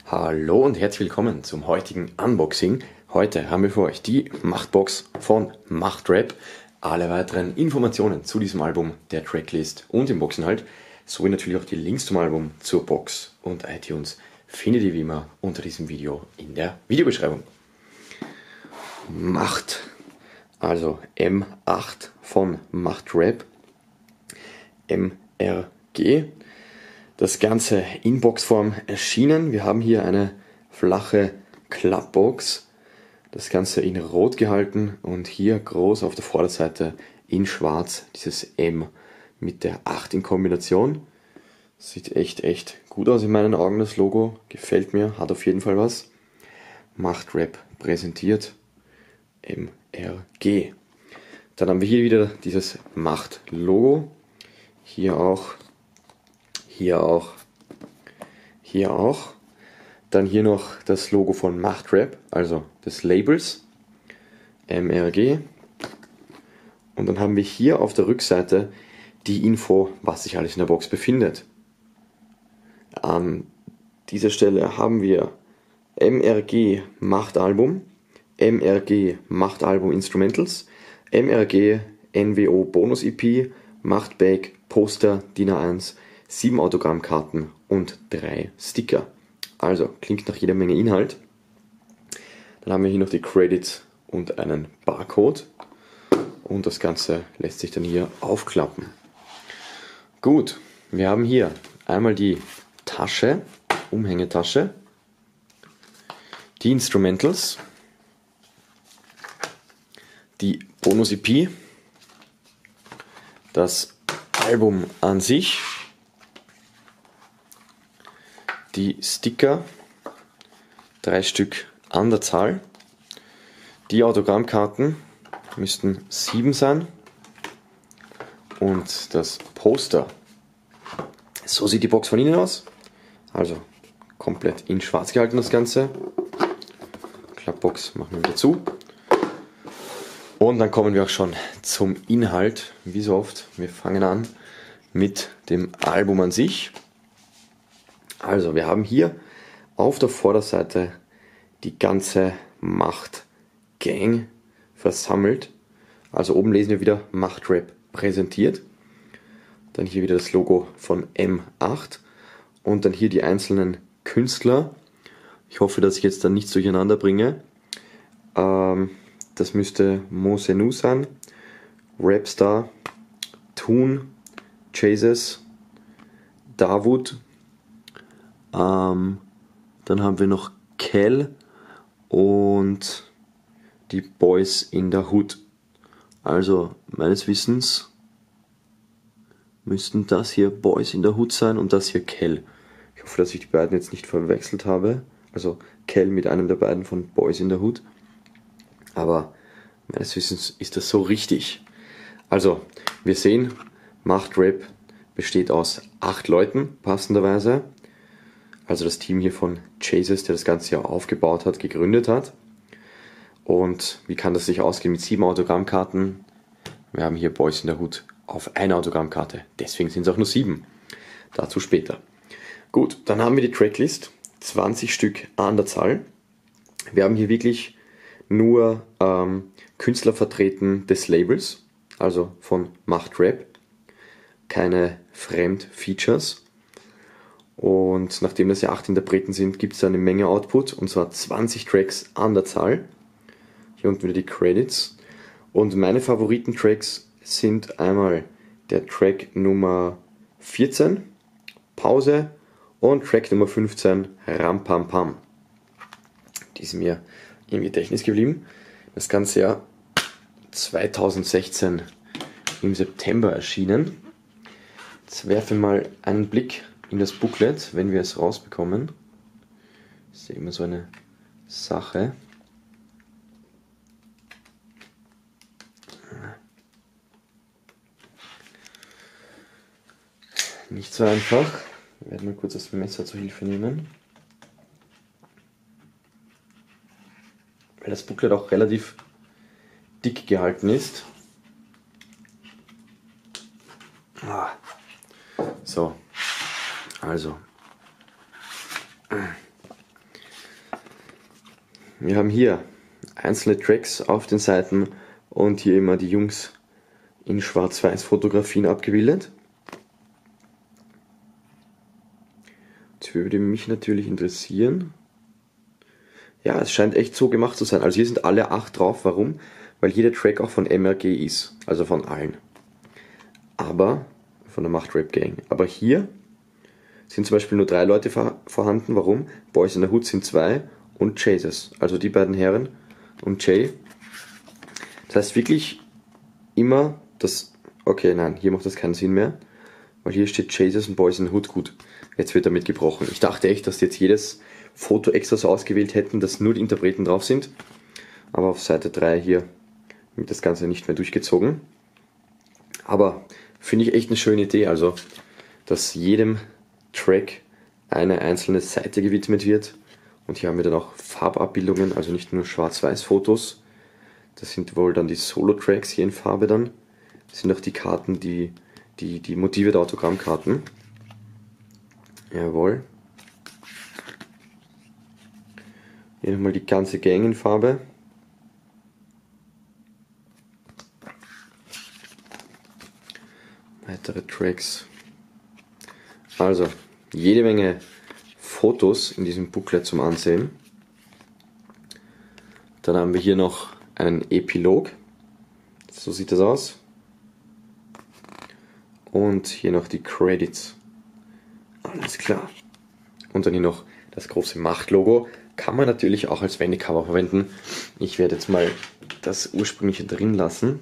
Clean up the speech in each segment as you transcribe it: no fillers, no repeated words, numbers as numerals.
Hallo und herzlich willkommen zum heutigen Unboxing. Heute haben wir für euch die Machtbox von Machtrap. Alle weiteren Informationen zu diesem Album, der Tracklist und dem Boxinhalt, sowie natürlich auch die Links zum Album, zur Box und iTunes findet ihr wie immer unter diesem Video in der Videobeschreibung. Macht, also M8 von Machtrap, MRG. Das Ganze in Boxform erschienen. Wir haben hier eine flache Klappbox. Das Ganze in Rot gehalten und hier groß auf der Vorderseite in Schwarz dieses M mit der 8 in Kombination. Sieht echt gut aus in meinen Augen, das Logo. Gefällt mir, hat auf jeden Fall was. Machtrap präsentiert MRG. Dann haben wir hier wieder dieses Macht-Logo. Hier auch. Dann hier noch das Logo von Machtrap, also des Labels, MRG. Und dann haben wir hier auf der Rückseite die Info, was sich alles in der Box befindet. An dieser Stelle haben wir MRG Machtalbum, MRG Machtalbum Instrumentals, MRG NWO Bonus EP, Machtbag, Poster, DIN A1, 7 Autogrammkarten und 3 Sticker. Also klingt nach jeder Menge Inhalt. Dann haben wir hier noch die Credits und einen Barcode. Und das Ganze lässt sich dann hier aufklappen. Gut, wir haben hier einmal die Tasche, Umhängetasche, die Instrumentals, die Bonus-EP, das Album an sich, die Sticker, 3 Stück an der Zahl, die Autogrammkarten müssten 7 sein und das Poster. So sieht die Box von innen aus, also komplett in schwarz gehalten das Ganze. Klappbox machen wir wieder zu. Und dann kommen wir auch schon zum Inhalt, wie so oft. Wir fangen an mit dem Album an sich. Also, wir haben hier auf der Vorderseite die ganze Macht-Gang versammelt. Also oben lesen wir wieder Machtrap präsentiert. Dann hier wieder das Logo von M8 und dann hier die einzelnen Künstler. Ich hoffe, dass ich jetzt dann nichts durcheinander bringe. Das müsste Mosenu sein, Rapstar, Toon, Jesus, Davut. Dann haben wir noch Kel und die Boys in the Hood. Also meines Wissens müssten das hier Boys in the Hood sein und das hier Kel. Ich hoffe, dass ich die beiden jetzt nicht verwechselt habe. Also Kel mit einem der beiden von Boys in the Hood. Aber meines Wissens ist das so richtig. Also, wir sehen, Machtrap besteht aus 8 Leuten, passenderweise. Also das Team hier von Jesus, der das Ganze ja aufgebaut hat, gegründet hat. Und wie kann das sich ausgehen mit 7 Autogrammkarten? Wir haben hier Boys in the Hood auf einer Autogrammkarte. Deswegen sind es auch nur 7. Dazu später. Gut, dann haben wir die Tracklist. 20 Stück an der Zahl. Wir haben hier wirklich nur Künstler vertreten des Labels, also von Machtrap. Keine Fremdfeatures. Und nachdem das ja 8 Interpreten sind, gibt es eine Menge Output, und zwar 20 Tracks an der Zahl. Hier unten wieder die Credits. Und meine Favoriten-Tracks sind einmal der Track Nummer 14, Pause, und Track Nummer 15, Ram Pam Pam. Die ist mir im Gedächtnis geblieben. Das Ganze ja 2016 im September erschienen. Jetzt werfen wir mal einen Blick in das Booklet, wenn wir es rausbekommen. Das ist ja immer so eine Sache. Nicht so einfach. Wir werden mal kurz das Messer zur Hilfe nehmen. Weil das Booklet auch relativ dick gehalten ist. So, also Wir haben hier einzelne Tracks auf den Seiten und hier immer die Jungs in Schwarz-Weiß-Fotografien abgebildet. Jetzt würde mich natürlich interessieren. Ja, es scheint echt so gemacht zu sein. Also hier sind alle 8 drauf. Warum? Weil jeder Track auch von MRG ist. Also von allen. Aber, von der Macht Rap Gang. Aber hier sind zum Beispiel nur 3 Leute vorhanden. Warum? Boys in the Hood sind 2 und Chasers. Also die beiden Herren und Jay. Das heißt wirklich immer das... Okay, nein, hier macht das keinen Sinn mehr. Weil hier steht Chasers und Boys in the Hood. Gut, jetzt wird damit gebrochen. Ich dachte echt, dass die jetzt jedes Foto extra so ausgewählt hätten, dass nur die Interpreten drauf sind. Aber auf Seite 3 hier wird das Ganze nicht mehr durchgezogen. Aber finde ich echt eine schöne Idee, also dass jedem Track eine einzelne Seite gewidmet wird. Und hier haben wir dann auch Farbabbildungen, also nicht nur Schwarz-Weiß-Fotos. Das sind wohl dann die Solo-Tracks hier in Farbe dann. Das sind auch die Karten, die Motive der Autogrammkarten. Jawohl. Hier nochmal die ganze Gang in Farbe. Weitere Tracks. Also, jede Menge Fotos in diesem Booklet zum Ansehen. Dann haben wir hier noch einen Epilog. So sieht das aus. Und hier noch die Credits. Alles klar. Und dann hier noch das große Macht-Logo. Kann man natürlich auch als Wendecover verwenden. Ich werde jetzt mal das ursprüngliche drin lassen.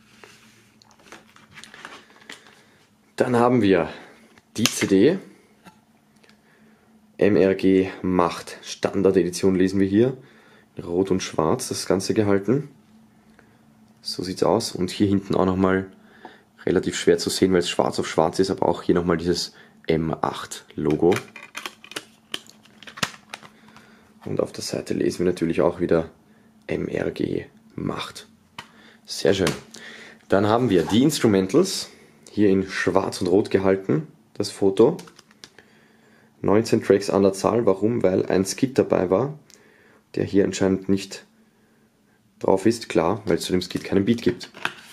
Dann haben wir die CD. MRG Macht Standard Edition lesen wir hier. In Rot und Schwarz das Ganze gehalten. So sieht's aus. Und hier hinten auch nochmal relativ schwer zu sehen, weil es schwarz auf schwarz ist, aber auch hier nochmal dieses M8 Logo. Und auf der Seite lesen wir natürlich auch wieder MRG Macht. Sehr schön. Dann haben wir die Instrumentals, hier in schwarz und rot gehalten, das Foto. 19 Tracks an der Zahl. Warum? Weil ein Skit dabei war, der hier anscheinend nicht drauf ist. Klar, weil es zu dem Skit keinen Beat gibt.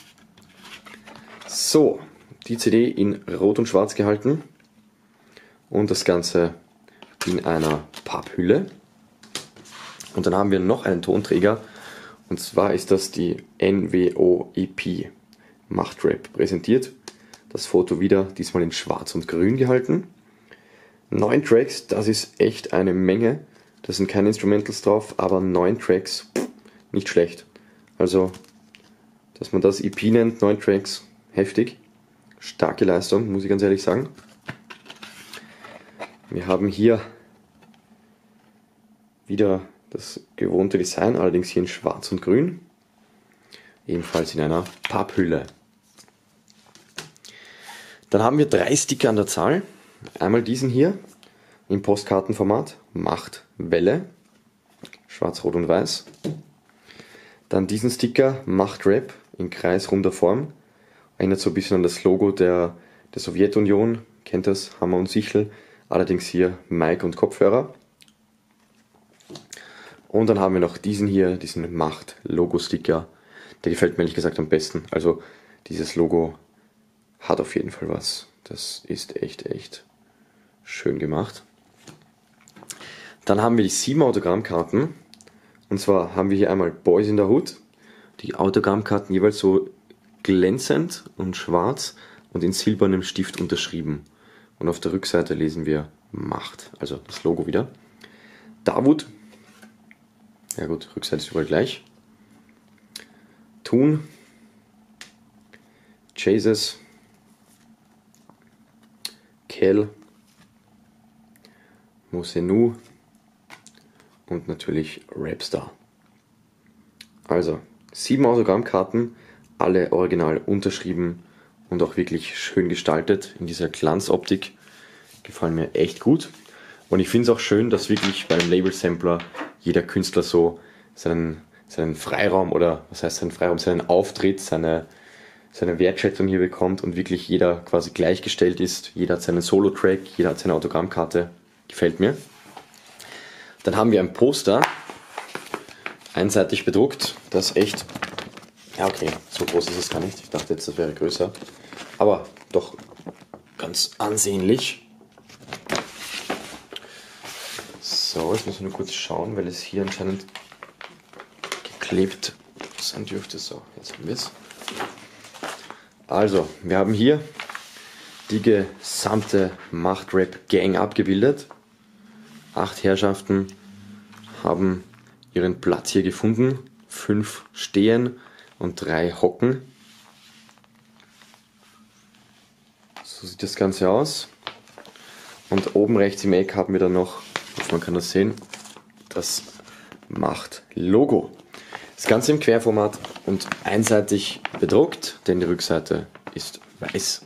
So, die CD in rot und schwarz gehalten. Und das Ganze in einer Papphülle. Und dann haben wir noch einen Tonträger, und zwar ist das die NWO EP Macht Rap präsentiert. Das Foto wieder diesmal in schwarz und grün gehalten. 9 Tracks, das ist echt eine Menge. Da sind keine Instrumentals drauf, aber 9 Tracks, nicht schlecht. Also, dass man das EP nennt, 9 Tracks, heftig. Starke Leistung, muss ich ganz ehrlich sagen. Wir haben hier wieder das gewohnte Design, allerdings hier in schwarz und grün. Ebenfalls in einer Papphülle. Dann haben wir 3 Sticker an der Zahl. Einmal diesen hier im Postkartenformat, Macht Welle, schwarz, rot und weiß. Dann diesen Sticker, Macht Rap, in kreisrunder Form. Erinnert so ein bisschen an das Logo der Sowjetunion, kennt das, Hammer und Sichel. Allerdings hier Mic und Kopfhörer. Und dann haben wir noch diesen hier, diesen Macht-Logo-Sticker. Der gefällt mir ehrlich gesagt am besten. Also dieses Logo hat auf jeden Fall was. Das ist echt schön gemacht. Dann haben wir die 7 Autogrammkarten. Und zwar haben wir hier einmal Boys in the Hood. Die Autogrammkarten jeweils so glänzend und schwarz und in silbernem Stift unterschrieben. Und auf der Rückseite lesen wir Macht, also das Logo wieder. Davut. Ja gut, Rückseite ist überall gleich. Thun. Chasers. Kel. Mosenu. Und natürlich Rapstar. Also 7 Autogrammkarten, alle original unterschrieben und auch wirklich schön gestaltet in dieser Glanzoptik. Gefallen mir echt gut. Und ich finde es auch schön, dass wirklich beim Label-Sampler jeder Künstler so seinen Freiraum, oder was heißt seinen Freiraum, seinen Auftritt, seine Wertschätzung hier bekommt und wirklich jeder quasi gleichgestellt ist. Jeder hat seinen Solo-Track, jeder hat seine Autogrammkarte. Gefällt mir. Dann haben wir ein Poster einseitig bedruckt. Das ist echt, ja okay, so groß ist es gar nicht. Ich dachte jetzt, das wäre größer. Aber doch ganz ansehnlich. So, jetzt müssen wir nur kurz schauen, weil es hier anscheinend geklebt sein dürfte. So, jetzt haben wir es. Also, wir haben hier die gesamte Machtrap-Gang abgebildet. 8 Herrschaften haben ihren Platz hier gefunden. 5 stehen und 3 hocken. So sieht das Ganze aus. Und oben rechts im Eck haben wir dann noch, man kann das sehen, das Macht-Logo. Das Ganze im Querformat und einseitig bedruckt, denn die Rückseite ist weiß.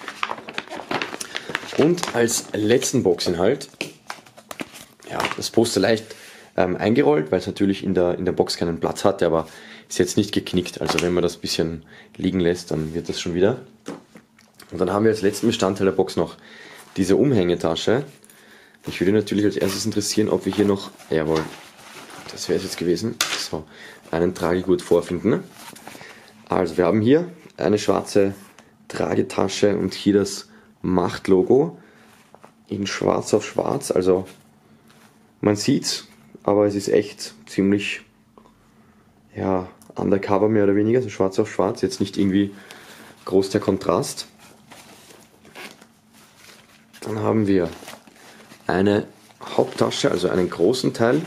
Und als letzten Boxinhalt, ja, das Poster leicht eingerollt, weil es natürlich in der Box keinen Platz hatte, aber ist jetzt nicht geknickt. Also wenn man das ein bisschen liegen lässt, dann wird das schon wieder. Und dann haben wir als letzten Bestandteil der Box noch diese Umhängetasche. Mich würde natürlich als erstes interessieren, ob wir hier noch, jawohl, das wäre es jetzt gewesen, so, einen Tragegurt vorfinden. Also wir haben hier eine schwarze Tragetasche und hier das Macht-Logo in schwarz auf schwarz, also man sieht's, aber es ist echt ziemlich, ja, undercover mehr oder weniger, so schwarz auf schwarz, jetzt nicht irgendwie groß der Kontrast. Dann haben wir eine Haupttasche, also einen großen Teil,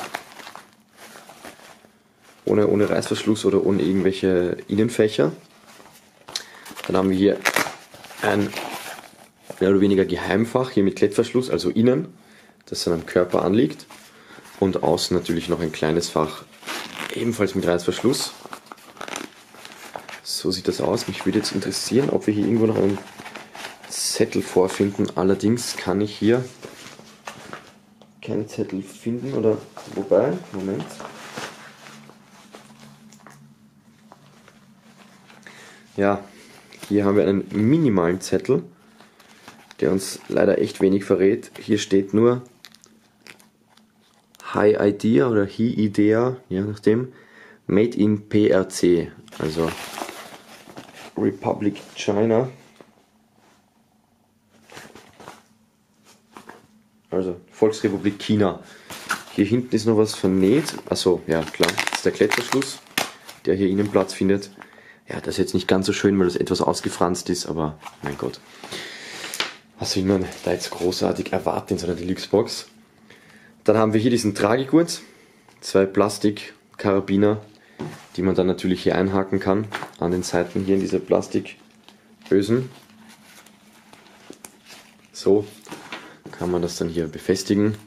ohne Reißverschluss oder ohne irgendwelche Innenfächer. Dann haben wir hier ein mehr oder weniger Geheimfach, hier mit Klettverschluss, also innen, das dann am Körper anliegt. Und außen natürlich noch ein kleines Fach, ebenfalls mit Reißverschluss. So sieht das aus. Mich würde jetzt interessieren, ob wir hier irgendwo noch einen Zettel vorfinden. Allerdings kann ich hier keinen Zettel finden, oder wobei, Moment. Ja, hier haben wir einen minimalen Zettel, der uns leider echt wenig verrät. Hier steht nur High Idea oder He Idea, je nachdem, Made in PRC, also Republic China. Also Volksrepublik China. Hier hinten ist noch was vernäht. Achso, ja klar, das ist der Klettverschluss, der hier innen Platz findet. Ja, das ist jetzt nicht ganz so schön, weil das etwas ausgefranst ist, aber mein Gott. Was will man da jetzt großartig erwarten in so einer Deluxe-Box? Dann haben wir hier diesen Tragegurt, 2 Plastikkarabiner, die man dann natürlich hier einhaken kann, an den Seiten hier in diese Plastikösen. So kann man das dann hier befestigen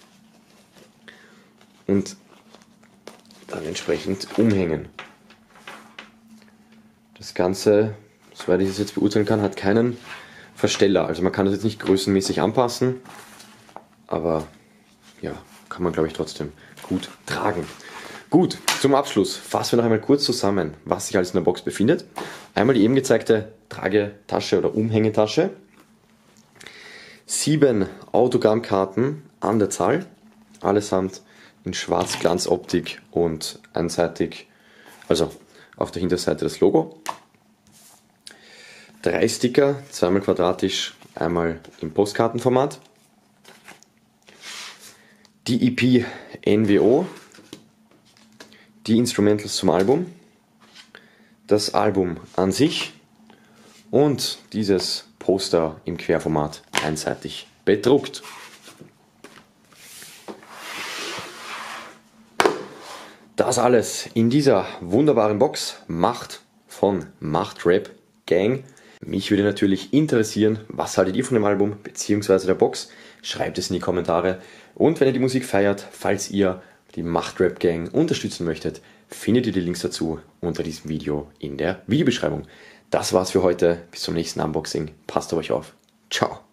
und dann entsprechend umhängen. Das Ganze, soweit ich es jetzt beurteilen kann, hat keinen Versteller. Also man kann das jetzt nicht größenmäßig anpassen, aber ja, kann man glaube ich trotzdem gut tragen. Gut, zum Abschluss fassen wir noch einmal kurz zusammen, was sich alles in der Box befindet. Einmal die eben gezeigte Tragetasche oder Umhängetasche. 7 Autogrammkarten an der Zahl, allesamt in Schwarzglanzoptik und einseitig, also auf der Hinterseite das Logo. 3 Sticker, 2-mal quadratisch, einmal im Postkartenformat. Die EP NWO, die Instrumentals zum Album, das Album an sich und dieses Poster im Querformat einseitig bedruckt. Das alles in dieser wunderbaren Box Macht von Machtrap Gang. Mich würde natürlich interessieren, was haltet ihr von dem Album bzw. der Box? Schreibt es in die Kommentare. Und wenn ihr die Musik feiert, falls ihr die Machtrap Gang unterstützen möchtet, findet ihr die Links dazu unter diesem Video in der Videobeschreibung. Das war's für heute. Bis zum nächsten Unboxing. Passt auf euch auf. Ciao.